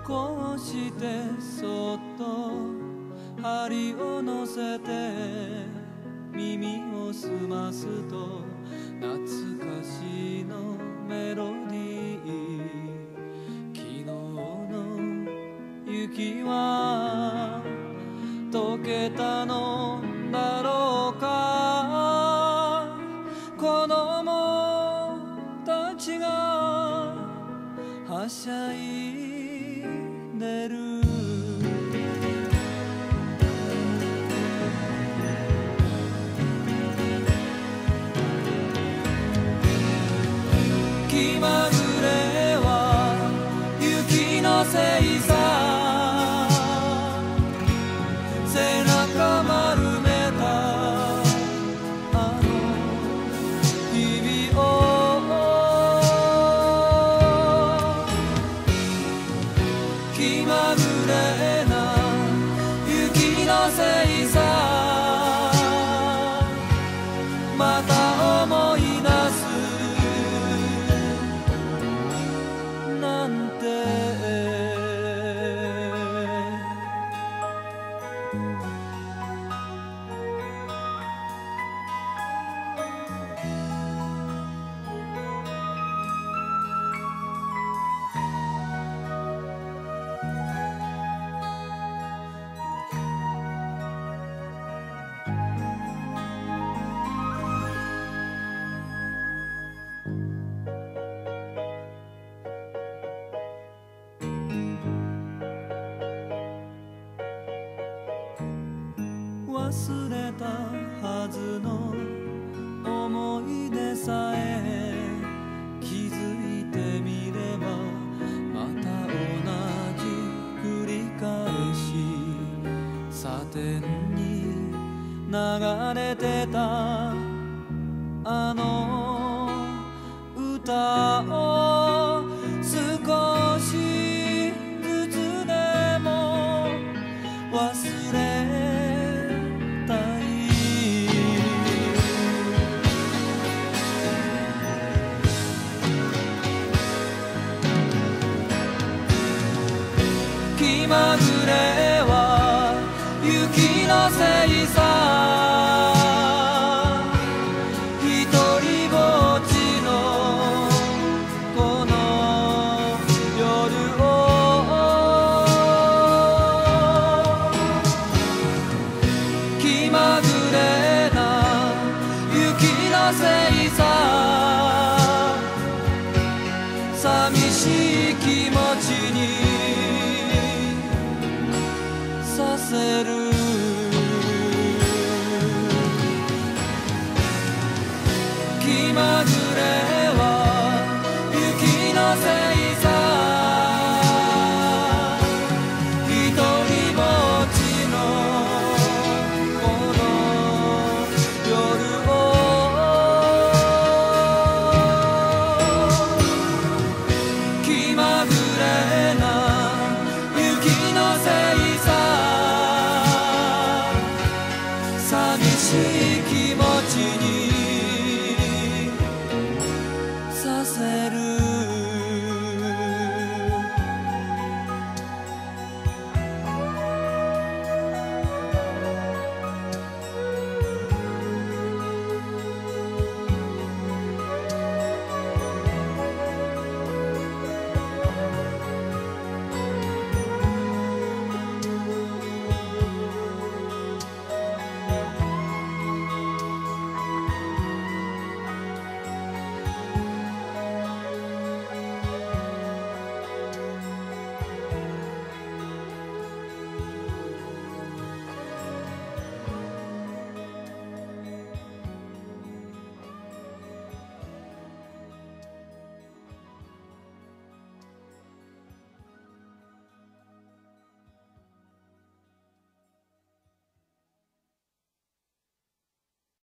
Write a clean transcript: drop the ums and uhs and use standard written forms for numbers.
こうしてそっと針を乗せて耳を澄ますと懐かしのメロディー。昨日の雪は溶けたのだろうか。子供たちがはしゃいでる。気まぐれは雪のせいさ。背中丸めたあの日々を。気まぐれな雪のせいさ。また思い出すなんて。忘れたはずの思い出さえ気づいてみればまた同じ繰り返し。サテンに流れてたあの歌を少しずつでも忘れたい。気まぐれは雪のせいさ。ひとりぼっちのこの夜を。気まぐれな雪のせいさ。寂しい気持ちにさせる。